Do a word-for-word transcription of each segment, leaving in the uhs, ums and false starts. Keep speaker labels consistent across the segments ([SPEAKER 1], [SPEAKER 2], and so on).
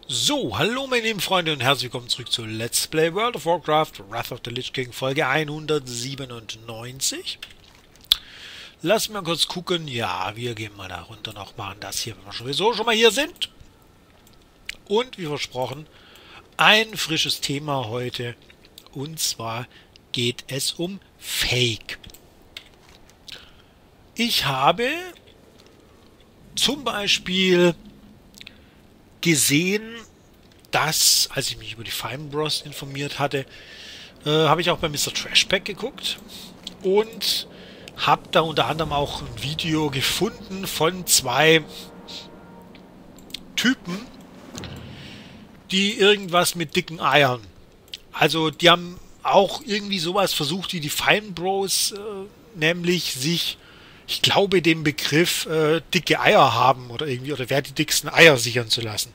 [SPEAKER 1] So, hallo meine lieben Freunde und herzlich willkommen zurück zu Let's Play World of Warcraft Wrath of the Lich King Folge hundertsiebenundneunzig. Lass mal kurz gucken. Ja, wir gehen mal da runter noch, machen das hier, wenn wir sowieso schon mal hier sind. Und wie versprochen, ein frisches Thema heute. Und zwar geht es um Fake. Ich habe zum Beispiel gesehen, dass, als ich mich über die Fine Bros informiert hatte, äh, habe ich auch bei Mister Trashpack geguckt und habe da unter anderem auch ein Video gefunden von zwei Typen, die irgendwas mit dicken Eiern. Also die haben auch irgendwie sowas versucht wie die Fine Bros, äh, nämlich sich, ich glaube, den Begriff äh, dicke Eier haben oder irgendwie, oder wer die dicksten Eier sichern zu lassen.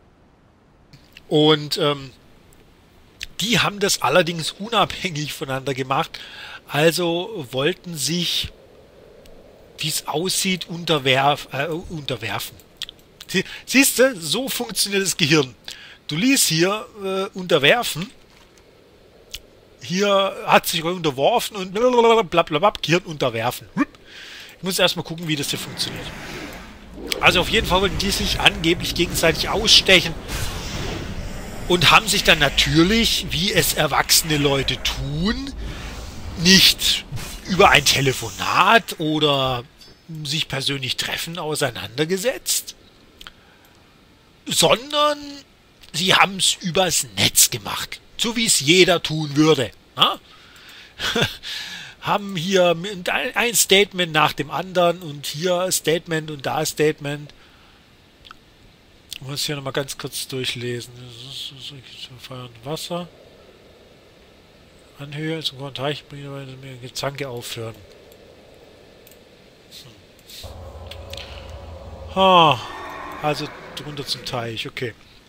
[SPEAKER 1] Und ähm, die haben das allerdings unabhängig voneinander gemacht. Also wollten sich, wie es aussieht, unterwerf, äh, unterwerfen. Sie, siehst du, so funktioniert das Gehirn. Du liest hier äh, unterwerfen. Hier hat sich unterworfen und blablabla, Gehirn unterwerfen. Ich muss erstmal gucken, wie das hier funktioniert. Also auf jeden Fall wollten die sich angeblich gegenseitig ausstechen und haben sich dann natürlich, wie es erwachsene Leute tun, nicht über ein Telefonat oder sich persönlich treffen auseinandergesetzt, sondern sie haben es übers Netz gemacht, so wie es jeder tun würde. Na? Haben hier ein Statement nach dem anderen und hier Statement und da Statement. Ich muss hier nochmal ganz kurz durchlesen. Feuer und Wasser. Anhöhe zum Teich bringen, weil mir Gezanke aufhören. Hm. Ah, also drunter zum Teich, okay.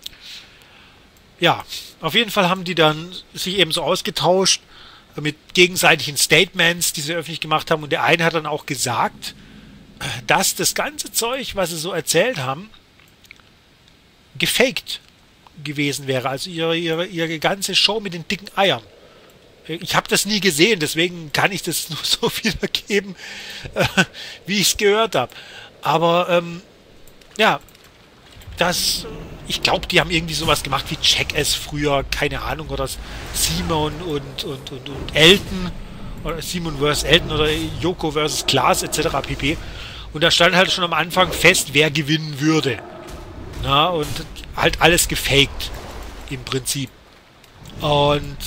[SPEAKER 1] Ja, auf jeden Fall haben die dann sich eben so ausgetauscht mit gegenseitigen Statements, die sie öffentlich gemacht haben. Und der eine hat dann auch gesagt, dass das ganze Zeug, was sie so erzählt haben, gefaked gewesen wäre. Also ihre, ihre, ihre ganze Show mit den dicken Eiern. Ich habe das nie gesehen, deswegen kann ich das nur so wiedergeben, äh, wie ich es gehört habe. Aber ähm, ja, das, ich glaube, die haben irgendwie sowas gemacht wie Jackass früher, keine Ahnung, oder Simon und, und, und, und Elton, oder Simon versus Elton oder Yoko versus Klaas et cetera pp. Und da stand halt schon am Anfang fest, wer gewinnen würde. Na, und halt alles gefaked, im Prinzip. Und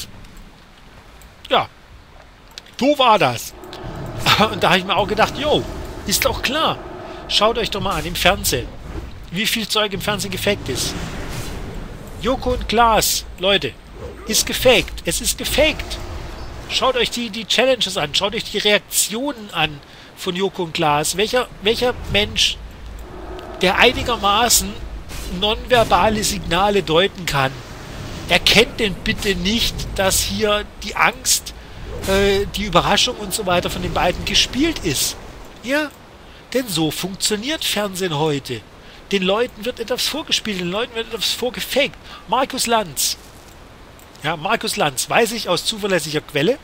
[SPEAKER 1] ja, so war das. Und da habe ich mir auch gedacht, jo, ist doch klar. Schaut euch doch mal an im Fernsehen, wie viel Zeug im Fernsehen gefaked ist. Joko und Klaas, Leute, ist gefaked. Es ist gefaked. Schaut euch die, die Challenges an. Schaut euch die Reaktionen an von Joko und Klaas. Welcher, welcher Mensch, der einigermaßen nonverbale Signale deuten kann, erkennt denn bitte nicht, dass hier die Angst, äh, die Überraschung und so weiter von den beiden gespielt ist. Ja, denn so funktioniert Fernsehen heute. Den Leuten wird etwas vorgespielt, den Leuten wird etwas vorgefaked. Markus Lanz. Ja, Markus Lanz, weiß ich aus zuverlässiger Quelle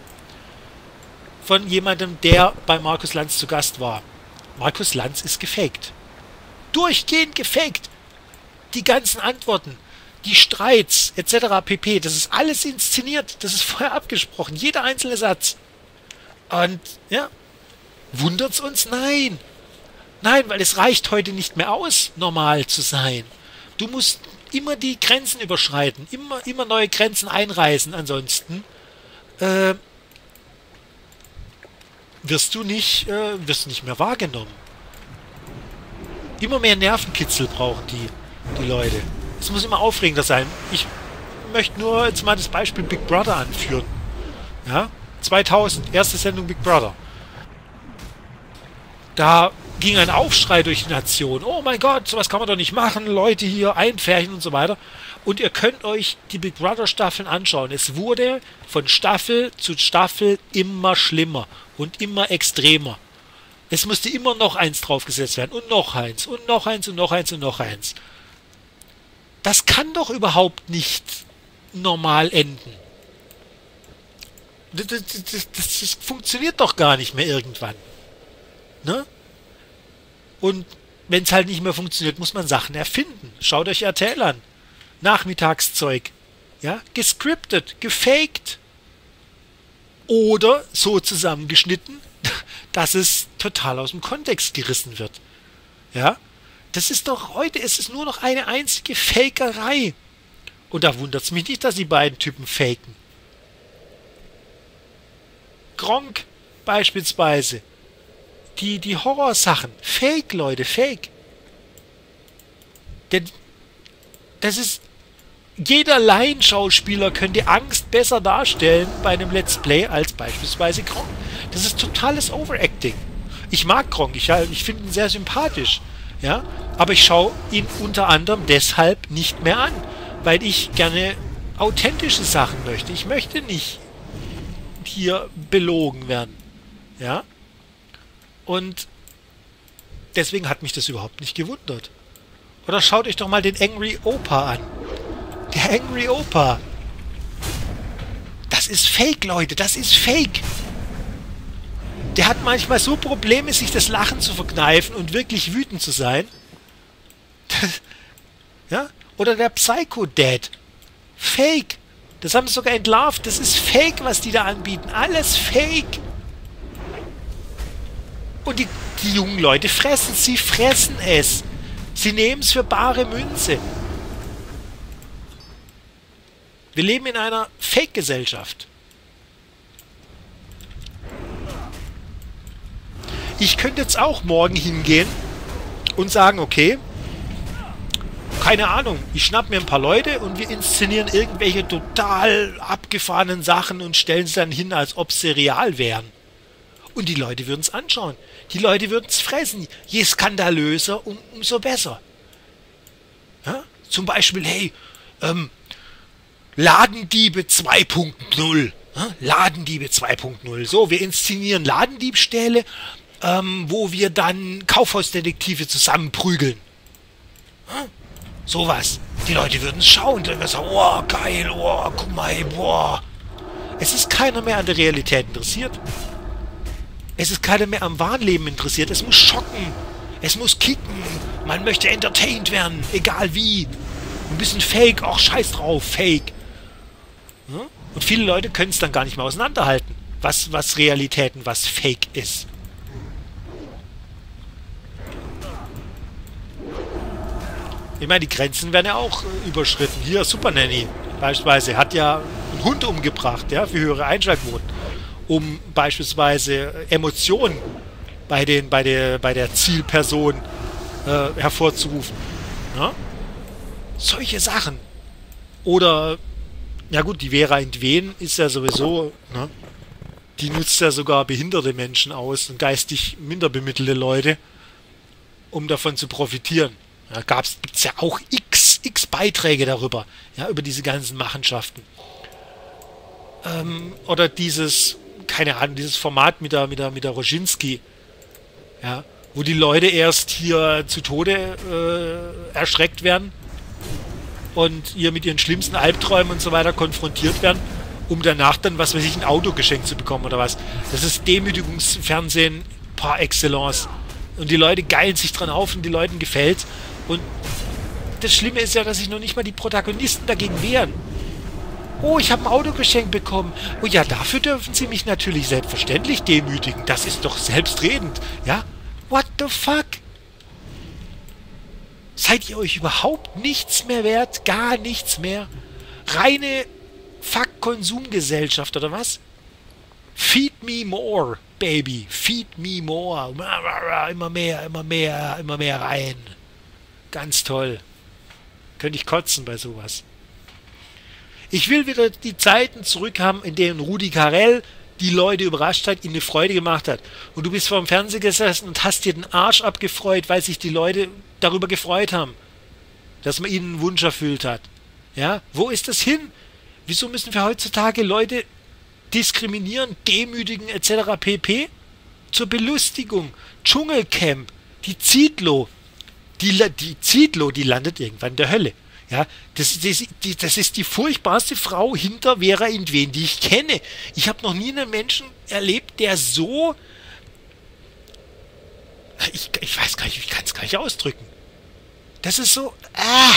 [SPEAKER 1] von jemandem, der bei Markus Lanz zu Gast war. Markus Lanz ist gefaked. Durchgehend gefaked. Die ganzen Antworten, die Streits et cetera pp. Das ist alles inszeniert. Das ist vorher abgesprochen. Jeder einzelne Satz. Und ja, wundert's uns? Nein. Nein, weil es reicht heute nicht mehr aus, normal zu sein. Du musst immer die Grenzen überschreiten, immer, immer neue Grenzen einreißen, ansonsten äh, wirst du nicht, äh, wirst du nicht mehr wahrgenommen. Immer mehr Nervenkitzel brauchen die, die Leute. Es muss immer aufregender sein. Ich möchte nur jetzt mal das Beispiel Big Brother anführen. Ja? zweitausend, erste Sendung Big Brother. Da ging ein Aufschrei durch die Nation. Oh mein Gott, sowas kann man doch nicht machen. Leute hier einpferchen und so weiter. Und ihr könnt euch die Big Brother Staffeln anschauen. Es wurde von Staffel zu Staffel immer schlimmer und immer extremer. Es musste immer noch eins draufgesetzt werden und noch eins und noch eins und noch eins und noch eins. Das kann doch überhaupt nicht normal enden. Das, das, das, das funktioniert doch gar nicht mehr irgendwann. Ne? Und wenn es halt nicht mehr funktioniert, muss man Sachen erfinden. Schaut euch R T L an. Nachmittagszeug. Ja? Gescriptet, gefaked. Oder so zusammengeschnitten, dass es total aus dem Kontext gerissen wird. Ja? Das ist doch, heute ist es nur noch eine einzige Fakerei. Und da wundert es mich nicht, dass die beiden Typen faken. Gronkh beispielsweise. Die, die Horrorsachen. Fake, Leute, fake. Denn das ist... Jeder Laienschauspieler könnte Angst besser darstellen bei einem Let's Play als beispielsweise Gronkh. Das ist totales Overacting. Ich mag Gronkh, ich, ich finde ihn sehr sympathisch. Ja? Aber ich schaue ihn unter anderem deshalb nicht mehr an. Weil ich gerne authentische Sachen möchte. Ich möchte nicht hier belogen werden. Ja? Und deswegen hat mich das überhaupt nicht gewundert. Oder schaut euch doch mal den Angry Opa an. Der Angry Opa. Das ist Fake, Leute. Das ist Fake. Der hat manchmal so Probleme, sich das Lachen zu verkneifen und wirklich wütend zu sein. Ja? Oder der Psycho Dad. Fake. Das haben sie sogar entlarvt. Das ist Fake, was die da anbieten. Alles Fake. Und die, die jungen Leute fressen. Sie fressen es. Sie nehmen es für bare Münze. Wir leben in einer Fake-Gesellschaft. Ich könnte jetzt auch morgen hingehen und sagen, okay, keine Ahnung, ich schnapp mir ein paar Leute und wir inszenieren irgendwelche total abgefahrenen Sachen und stellen sie dann hin, als ob sie real wären. Und die Leute würden es anschauen. Die Leute würden es fressen. Je skandalöser, um, umso besser. Ja? Zum Beispiel, hey, ähm, Ladendiebe zwei Punkt null. Ja? Ladendiebe zwei Punkt null. So, wir inszenieren Ladendiebstähle, ähm, wo wir dann Kaufhausdetektive zusammenprügeln. Ja? Sowas. Die Leute würden es schauen. Die würden sagen, oh, geil, oh, guck mal, hey, boah. Es ist keiner mehr an der Realität interessiert. Es ist keiner mehr am Wahnleben interessiert. Es muss schocken. Es muss kicken. Man möchte entertained werden. Egal wie. Ein bisschen Fake. Ach, scheiß drauf. Fake. Ja? Und viele Leute können es dann gar nicht mehr auseinanderhalten. Was, was Realität und was Fake ist. Ich meine, die Grenzen werden ja auch äh, überschritten. Hier, Super Nanny beispielsweise hat ja einen Hund umgebracht, ja, für höhere Einschaltquoten, um beispielsweise Emotionen bei, den, bei, der, bei der Zielperson äh, hervorzurufen. Ja? Solche Sachen. Oder, ja gut, die Vera Indwen ist ja sowieso, ne? Die nutzt ja sogar behinderte Menschen aus und geistig minder bemittelte Leute, um davon zu profitieren. Da gibt es ja auch x, x Beiträge darüber, ja, über diese ganzen Machenschaften. Ähm, oder dieses, keine Ahnung, dieses Format mit der, mit der, mit der Roginski, ja, wo die Leute erst hier zu Tode äh, erschreckt werden und hier mit ihren schlimmsten Albträumen und so weiter konfrontiert werden, um danach dann, was weiß ich, ein Auto geschenkt zu bekommen oder was. Das ist Demütigungsfernsehen par excellence. Und die Leute geilen sich dran auf und die Leuten gefällt's. Und das Schlimme ist ja, dass sich noch nicht mal die Protagonisten dagegen wehren. Oh, ich habe ein Auto geschenkt bekommen. Oh ja, dafür dürfen sie mich natürlich selbstverständlich demütigen. Das ist doch selbstredend. Ja? What the fuck? Seid ihr euch überhaupt nichts mehr wert? Gar nichts mehr? Reine Fuck-Konsumgesellschaft, oder was? Feed me more, baby. Feed me more. Immer mehr, immer mehr, immer mehr rein. Ganz toll. Könnte ich kotzen bei sowas. Ich will wieder die Zeiten zurückhaben, in denen Rudi Carrell die Leute überrascht hat, ihnen eine Freude gemacht hat. Und du bist vor dem Fernseher gesessen und hast dir den Arsch abgefreut, weil sich die Leute darüber gefreut haben, dass man ihnen einen Wunsch erfüllt hat. Ja? Wo ist das hin? Wieso müssen wir heutzutage Leute diskriminieren, demütigen et cetera pp? Zur Belustigung. Dschungelcamp. Die Zietlow. Die, die Zietlow, die landet irgendwann in der Hölle. Ja, das, das, die, das ist die furchtbarste Frau hinter Vera Indwen, die ich kenne. Ich habe noch nie einen Menschen erlebt, der so... Ich, ich weiß gar nicht, ich kann es gar nicht ausdrücken. Das ist so... Ah!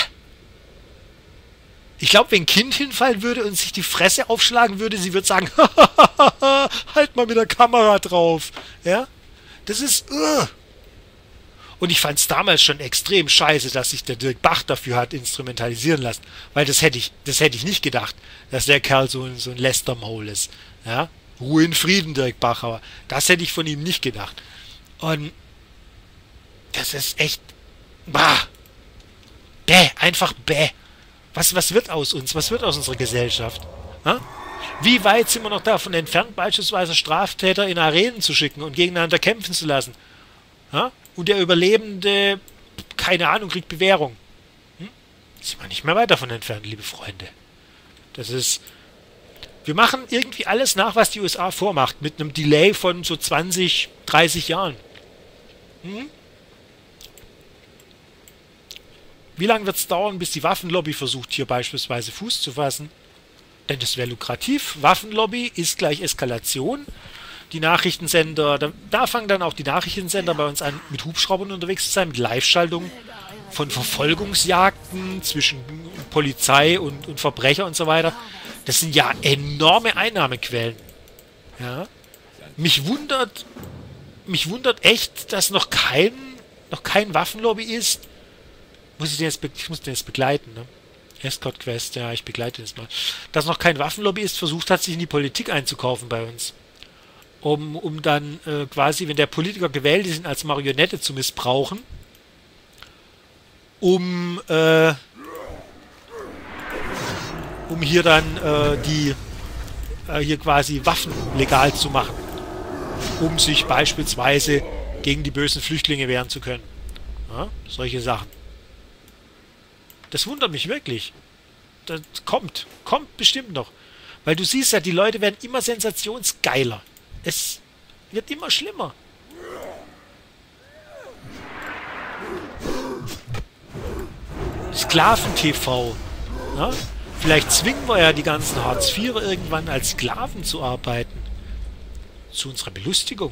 [SPEAKER 1] Ich glaube, wenn ein Kind hinfallen würde und sich die Fresse aufschlagen würde, sie würde sagen, halt mal mit der Kamera drauf. Ja? Das ist... Uh. Und ich fand es damals schon extrem scheiße, dass sich der Dirk Bach dafür hat instrumentalisieren lassen. Weil das hätte ich, das hätte ich nicht gedacht, dass der Kerl so ein, so ein Lästermaul ist. Ja? Ruhe in Frieden, Dirk Bach, aber das hätte ich von ihm nicht gedacht. Und das ist echt... Bah! Bäh, einfach bäh. Was, was wird aus uns? Was wird aus unserer Gesellschaft? Ha? Wie weit sind wir noch davon entfernt, beispielsweise Straftäter in Arenen zu schicken und gegeneinander kämpfen zu lassen? Ha? Und der Überlebende, keine Ahnung, kriegt Bewährung. Hm? Sind wir nicht mehr weit davon entfernt, liebe Freunde. Das ist... Wir machen irgendwie alles nach, was die U S A vormacht, mit einem Delay von so zwanzig, dreißig Jahren. Hm? Wie lange wird es dauern, bis die Waffenlobby versucht, hier beispielsweise Fuß zu fassen? Denn das wäre lukrativ. Waffenlobby ist gleich Eskalation. Die Nachrichtensender, da, da fangen dann auch die Nachrichtensender bei uns an, mit Hubschraubern unterwegs zu sein, mit Live-Schaltung von Verfolgungsjagden zwischen Polizei und, und Verbrecher und so weiter. Das sind ja enorme Einnahmequellen. Ja? Mich wundert, mich wundert echt, dass noch kein, noch kein Waffenlobby ist. Muss ich den jetzt, ich muss den jetzt begleiten, ne? Escort Quest, ja, ich begleite das mal. Dass noch kein Waffenlobby ist, versucht hat, sich in die Politik einzukaufen bei uns. Um, um dann äh, quasi, wenn der Politiker gewählt ist, ihn als Marionette zu missbrauchen, um, äh, um hier dann äh, die, äh, hier quasi Waffen legal zu machen. Um sich beispielsweise gegen die bösen Flüchtlinge wehren zu können. Ja, solche Sachen. Das wundert mich wirklich. Das kommt. Kommt bestimmt noch. Weil du siehst ja, die Leute werden immer sensationsgeiler. Es wird immer schlimmer. Sklaven-T V. Ja? Vielleicht zwingen wir ja die ganzen Hartz-Vierer irgendwann als Sklaven zu arbeiten. Zu unserer Belustigung.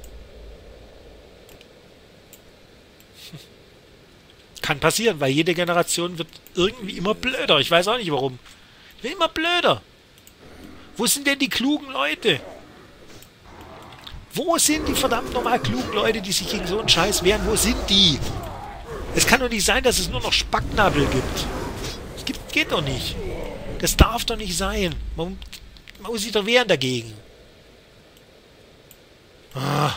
[SPEAKER 1] Kann passieren, weil jede Generation wird irgendwie immer blöder. Ich weiß auch nicht warum. Wird immer blöder. Wo sind denn die klugen Leute? Wo sind die verdammt nochmal klugen Leute, die sich gegen so einen Scheiß wehren? Wo sind die? Es kann doch nicht sein, dass es nur noch Spacknabel gibt. Das gibt, geht doch nicht. Das darf doch nicht sein. Man, man muss sich doch wehren dagegen. Ah.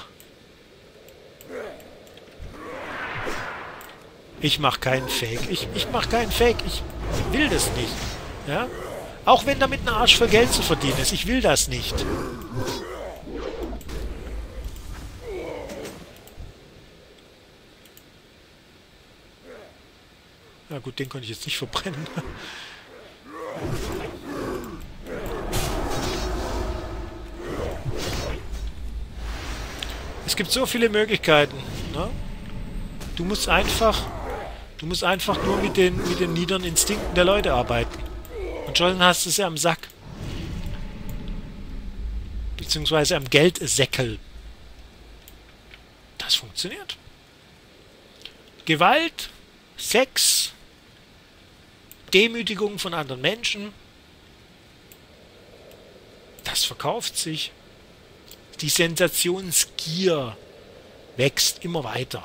[SPEAKER 1] Ich mache keinen Fake. Ich, ich mache keinen Fake. Ich will das nicht. Ja? Auch wenn damit ein Arsch für Geld zu verdienen ist. Ich will das nicht. Na gut, den konnte ich jetzt nicht verbrennen. Es gibt so viele Möglichkeiten. Ne? Du musst einfach... Du musst einfach nur mit den, mit den niederen Instinkten der Leute arbeiten. Und schon hast du es ja am Sack. Beziehungsweise am Geldsäckel. Das funktioniert. Gewalt, Sex, Demütigung von anderen Menschen. Das verkauft sich. Die Sensationsgier wächst immer weiter.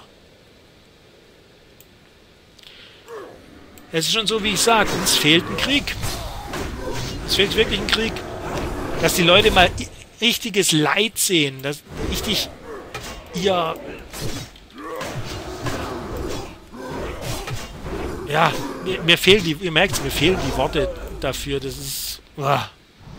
[SPEAKER 1] Es ist schon so, wie ich sage, uns fehlt ein Krieg. Es fehlt wirklich ein Krieg. Dass die Leute mal richtiges Leid sehen, dass richtig ihr... Ja, mir, mir fehlen die, ihr merkt es, mir fehlen die Worte dafür, das ist... Uah.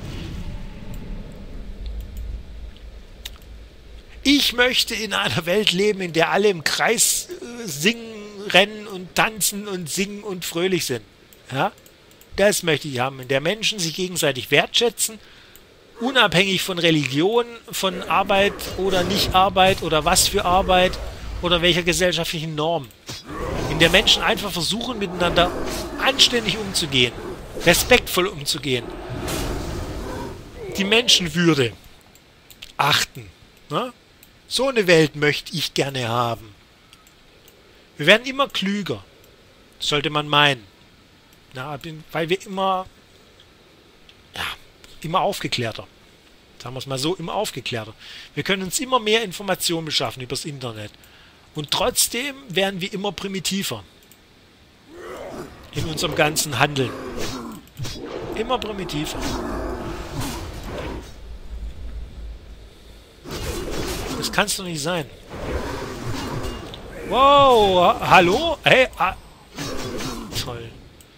[SPEAKER 1] Ich möchte in einer Welt leben, in der alle im Kreis äh, singen, rennen und tanzen und singen und fröhlich sind. Ja? Das möchte ich haben, in der Menschen sich gegenseitig wertschätzen, unabhängig von Religion, von Arbeit oder Nicht-Arbeit oder was für Arbeit oder welcher gesellschaftlichen Norm. In in der Menschen einfach versuchen, miteinander anständig umzugehen, respektvoll umzugehen, die Menschenwürde achten. Ne? So eine Welt möchte ich gerne haben. Wir werden immer klüger, sollte man meinen. Na, weil wir immer, ja, immer aufgeklärter. Sagen wir es mal so, immer aufgeklärter. Wir können uns immer mehr Informationen beschaffen übers Internet. Und trotzdem werden wir immer primitiver. In unserem ganzen Handeln. Immer primitiver. Das kann es doch nicht sein. Wow, ha hallo? Hey, ah. Toll.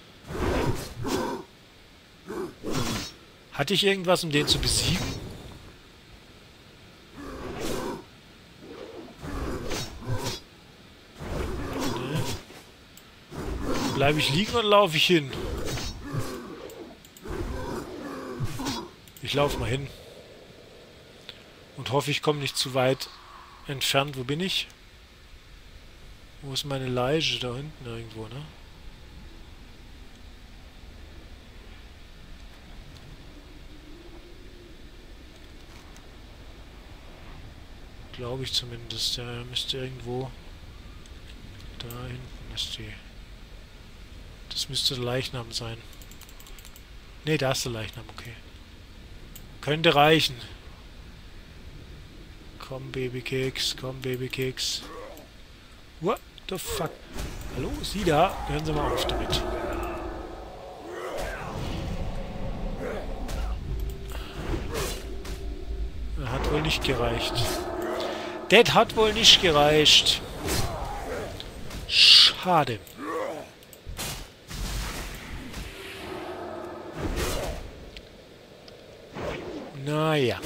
[SPEAKER 1] Hatte ich irgendwas, um den zu besiegen? Nee. Bleibe ich liegen oder laufe ich hin? Ich laufe mal hin. Und hoffe, ich komme nicht zu weit entfernt. Wo bin ich? Wo ist meine Leiche? Da hinten irgendwo, ne? Glaube ich zumindest. Der müsste irgendwo... Da hinten ist die... Das müsste der Leichnam sein. Ne, da ist der Leichnam, okay. Könnte reichen. Komm, Babykeks, komm, Babykeks. What the fuck? Hallo, Sie da? Hören Sie mal auf damit. Hat wohl nicht gereicht. Das hat wohl nicht gereicht. Schade. Naja.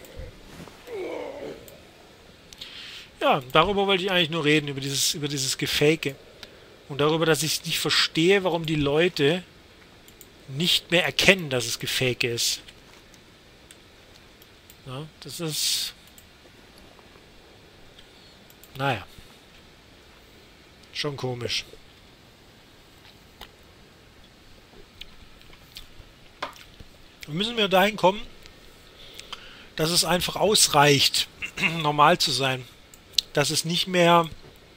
[SPEAKER 1] Ja, darüber wollte ich eigentlich nur reden, über dieses, über dieses Gefake. Und darüber, dass ich nicht verstehe, warum die Leute nicht mehr erkennen, dass es Gefake ist. Ja, das ist... Naja. Schon komisch. Wir müssen wir dahin kommen, dass es einfach ausreicht, normal zu sein. Dass es nicht mehr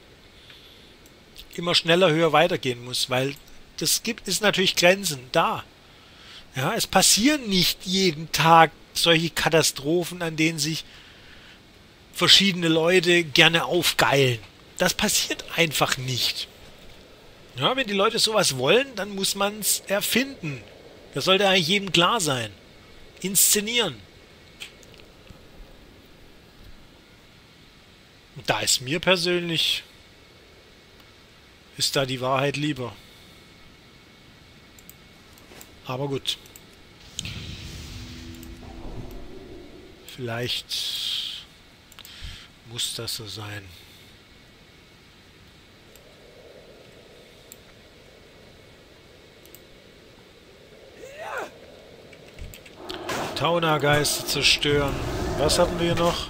[SPEAKER 1] immer schneller, höher weitergehen muss, weil das gibt ist natürlich Grenzen da. Ja, es passieren nicht jeden Tag solche Katastrophen, an denen sich verschiedene Leute gerne aufgeilen. Das passiert einfach nicht. Ja, wenn die Leute sowas wollen, dann muss man es erfinden. Das sollte eigentlich jedem klar sein. Inszenieren. Und da ist mir persönlich, ist da die Wahrheit lieber. Aber gut. Vielleicht muss das so sein. Taunergeister zerstören. Was hatten wir noch?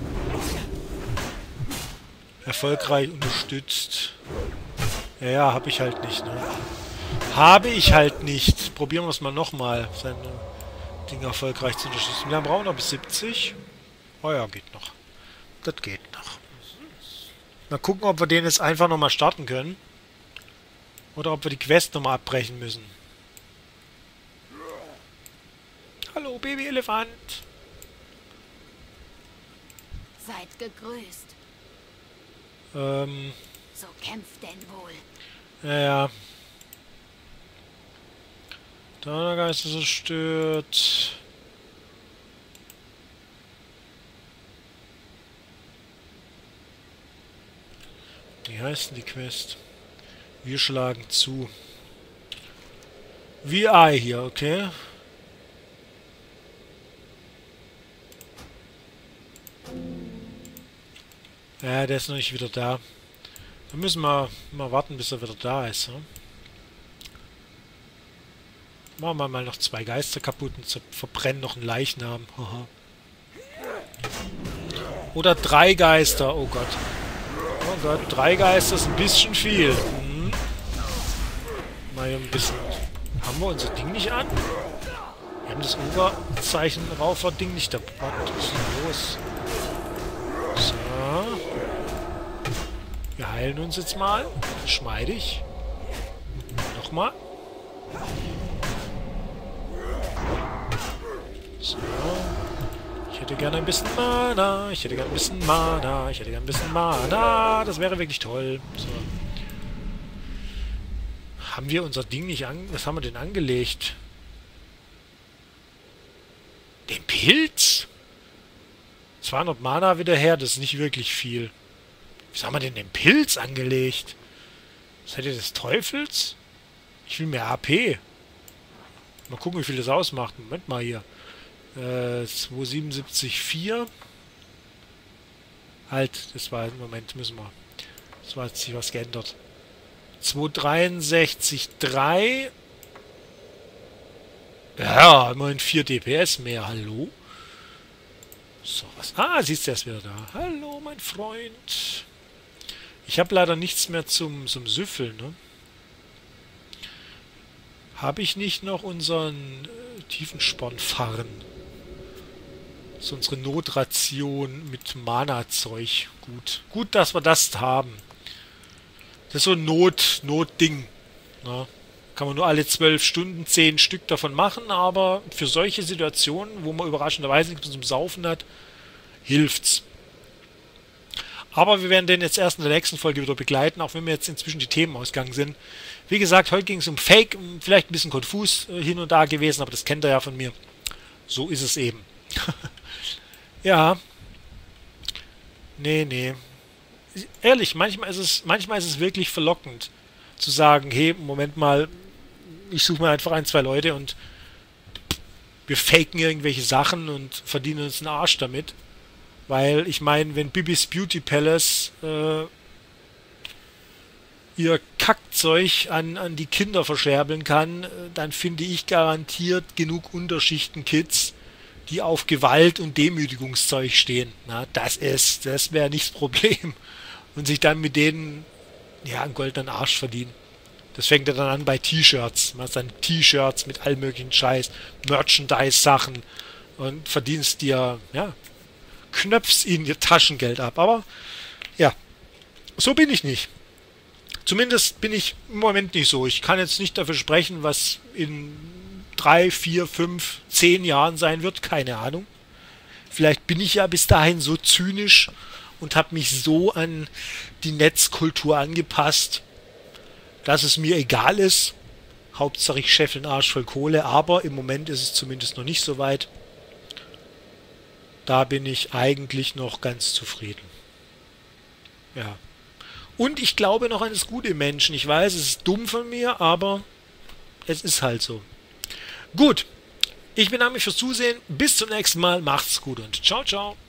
[SPEAKER 1] Erfolgreich unterstützt. Ja, ja, habe ich halt nicht, ne? Habe ich halt nicht. Probieren wir es mal nochmal, seine Dinge erfolgreich zu unterstützen. Wir brauchen noch bis siebzig. Oh ja, geht noch. Das geht noch. Mal gucken, ob wir den jetzt einfach nochmal starten können. Oder ob wir die Quest nochmal abbrechen müssen. Hallo, Baby-Elefant.
[SPEAKER 2] Seid gegrüßt.
[SPEAKER 1] Ähm.
[SPEAKER 2] So kämpft denn wohl.
[SPEAKER 1] Ja, ja. Donnergeist ist zerstört. Wie heißt denn die Quest? Wir schlagen zu. Wie Ei hier, okay? Ja, der ist noch nicht wieder da. Da müssen wir mal warten, bis er wieder da ist. Ne? Machen wir mal noch zwei Geister kaputt und verbrennen noch einen Leichnam. Oder drei Geister. Oh Gott. Oh Gott, drei Geister ist ein bisschen viel. Hm. hier ein bisschen... Haben wir unser Ding nicht an? Wir haben das Oberzeichen Raufer-Ding nicht dabei. Was ist denn los? So. Wir heilen uns jetzt mal. Geschmeidig. Nochmal. So. Ich hätte gerne ein bisschen Mana. Ich hätte gerne ein bisschen Mana. Ich hätte gerne ein bisschen Mana. Das wäre wirklich toll. So. Haben wir unser Ding nicht an... Was haben wir denn angelegt? Den Pilz? zweihundert Mana wieder her. Das ist nicht wirklich viel. Was haben wir denn den Pilz angelegt? Seid ihr des Teufels? Ich will mehr A P. Mal gucken, wie viel das ausmacht. Moment mal hier. Äh, zweihundertsiebenundsiebzig Komma vier. Halt, das war... Moment, müssen wir... Das war jetzt sich was geändert. zweihundertdreiundsechzig Komma drei. Ja, immerhin vier D P S mehr. Hallo? So, was... Ah, siehst du, er ist wieder da. Hallo, mein Freund. Ich habe leider nichts mehr zum, zum Süffeln, ne? Habe ich nicht noch unseren äh, Tiefenspornfarren? Das ist unsere Notration mit Mana-Zeug. Gut. Gut, dass wir das haben. Das ist so ein Not, Notding. Ne? Kann man nur alle zwölf Stunden zehn Stück davon machen, aber für solche Situationen, wo man überraschenderweise nichts zum Saufen hat, hilft's. Aber wir werden den jetzt erst in der nächsten Folge wieder begleiten, auch wenn wir jetzt inzwischen die Themen ausgegangen sind. Wie gesagt, heute ging es um Fake, vielleicht ein bisschen konfus äh, hin und da gewesen, aber das kennt ihr ja von mir. So ist es eben. Ja. Nee, nee. Ehrlich, manchmal ist es, manchmal ist es wirklich verlockend, zu sagen, hey, Moment mal, ich suche mir einfach ein, zwei Leute und wir faken irgendwelche Sachen und verdienen uns einen Arsch damit. Weil, ich meine, wenn Bibis Beauty Palace äh, ihr Kackzeug an, an die Kinder verscherbeln kann, äh, dann finde ich garantiert genug Unterschichten-Kids, die auf Gewalt und Demütigungszeug stehen. Na, das ist, das wäre nicht das Problem. Und sich dann mit denen, ja, einen goldenen Arsch verdienen. Das fängt ja dann an bei T-Shirts. Man hat dann T-Shirts mit all möglichen Scheiß, Merchandise-Sachen und verdienst dir, ja, knöpfst ihnen ihr Taschengeld ab. Aber, ja, so bin ich nicht. Zumindest bin ich im Moment nicht so. Ich kann jetzt nicht dafür sprechen, was in drei, vier, fünf, zehn Jahren sein wird. Keine Ahnung. Vielleicht bin ich ja bis dahin so zynisch und habe mich so an die Netzkultur angepasst, dass es mir egal ist. Hauptsache ich scheffel den Arsch voll Kohle, aber im Moment ist es zumindest noch nicht so weit. Da bin ich eigentlich noch ganz zufrieden. Ja. Und ich glaube noch an das Gute im Menschen. Ich weiß, es ist dumm von mir, aber es ist halt so. Gut. Ich bedanke mich fürs Zusehen. Bis zum nächsten Mal. Macht's gut und ciao, ciao.